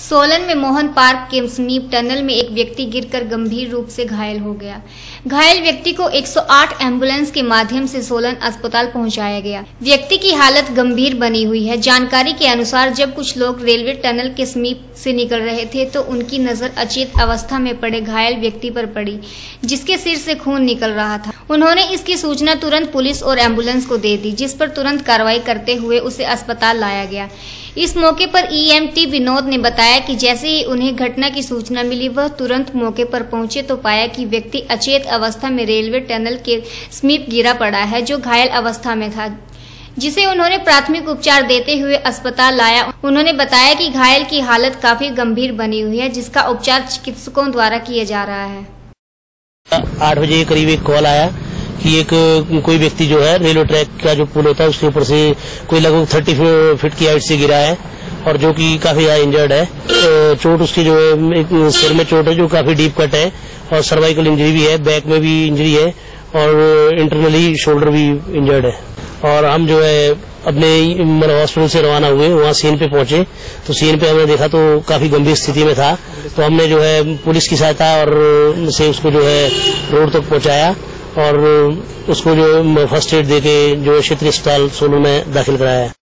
सोलन में मोहन पार्क के समीप टनल में एक व्यक्ति गिरकर गंभीर रूप से घायल हो गया। घायल व्यक्ति को 108 एम्बुलेंस के माध्यम से सोलन अस्पताल पहुंचाया गया। व्यक्ति की हालत गंभीर बनी हुई है। जानकारी के अनुसार जब कुछ लोग रेलवे टनल के समीप से निकल रहे थे तो उनकी नजर अचेत अवस्था में पड़े घायल व्यक्ति पर पड़ी, जिसके सिर से खून निकल रहा था। उन्होंने इसकी सूचना तुरंत पुलिस और एम्बुलेंस को दे दी, जिस पर तुरंत कार्रवाई करते हुए उसे अस्पताल लाया गया। इस मौके पर ईएमटी विनोद ने बताया कि जैसे ही उन्हें घटना की सूचना मिली, वह तुरंत मौके पर पहुंचे तो पाया कि व्यक्ति अचेत अवस्था में रेलवे टनल के समीप गिरा पड़ा है, जो घायल अवस्था में था, जिसे उन्होंने प्राथमिक उपचार देते हुए अस्पताल लाया। उन्होंने बताया कि घायल की हालत काफी गंभीर बनी हुई है, जिसका उपचार चिकित्सकों द्वारा किया जा रहा है। 8 बजे के करीब एक कॉल आया कि कोई व्यक्ति जो है रेलवे ट्रैक का जो पुल होता है उसके ऊपर से कोई लगभग 30 फीट की हाइट से गिरा है और जो कि काफी ज्यादा इंजर्ड है। चोट उसकी जो है एक सिर में चोट है जो काफी डीप कट है और सर्वाइकल इंजरी भी है, बैक में भी इंजरी है और इंटरनली शोल्डर भी इंजर्ड है। और हम जो है अपने हॉस्पिटल से रवाना हुए, वहाँ सीन पे पहुंचे तो सीन पे हमने देखा तो काफी गंभीर स्थिति में था। तो हमने जो है पुलिस की सहायता और से उसको जो है रोड तक पहुंचाया और उसको जो फर्स्ट एड देके जो क्षेत्रीय अस्पताल सोलन में दाखिल कराया है।